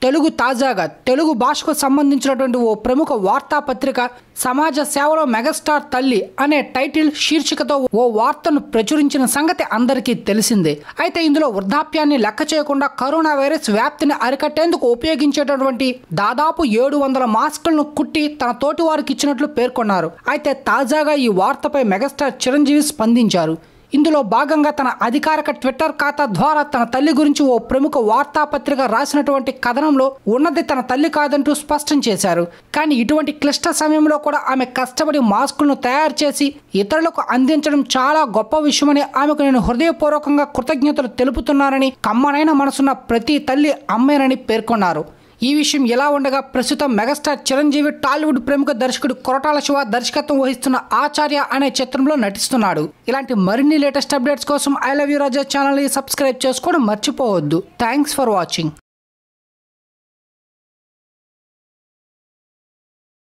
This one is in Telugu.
తాజాగా తెలుగు భాషకు సంబంధించినటువంటి ఓ ప్రముఖ వార్తాపత్రిక సమాజ సేవలో మెగాస్టార్ తల్లి అనే టైటిల్ శీర్షికతో ఓ వార్తను ప్రచురించిన సంగతి అందరికీ తెలిసిందే. అయితే ఇందులో వృద్ధాప్యాన్ని లెక్క చేయకుండా కరోనా వైరస్ వ్యాప్తిని అరికట్టేందుకు ఉపయోగించేటటువంటి దాదాపు 700 మాస్కులను కుట్టి తన తోటి వారికి ఇచ్చినట్లు పేర్కొన్నారు. అయితే తాజాగా ఈ వార్తపై మెగాస్టార్ చిరంజీవి స్పందించారు. ఇందులో భాగంగా తన అధికారిక ట్విట్టర్ ఖాతా ద్వారా తన తల్లి గురించి ఓ ప్రముఖ వార్తాపత్రిక రాసినటువంటి కథనంలో ఉన్నది తన తల్లి కాదంటూ స్పష్టం చేశారు. కానీ ఇటువంటి క్లిష్ట సమయంలో కూడా ఆమె కష్టపడి మాస్కులను తయారు చేసి ఇతరులకు అందించడం చాలా గొప్ప విషయమని, ఆమెకు నేను హృదయపూర్వకంగా కృతజ్ఞతలు తెలుపుతున్నానని, కమ్మనైన మనసున్న ప్రతి తల్లి అమ్మేనని పేర్కొన్నారు. ఈ విషయం ఎలా ఉండగా ప్రస్తుతం మెగాస్టార్ చిరంజీవి టాలీవుడ్ ప్రముఖ దర్శకుడు కొరటాల శివ దర్శకత్వం వహిస్తున్న ఆచార్య అనే చిత్రంలో నటిస్తున్నాడు. ఇలాంటి మరిన్ని లేటెస్ట్ అప్డేట్స్ కోసం I love you Raja channel ని సబ్స్క్రైబ్ చేసుకోవడం మర్చిపోవద్దు. Thanks for watching.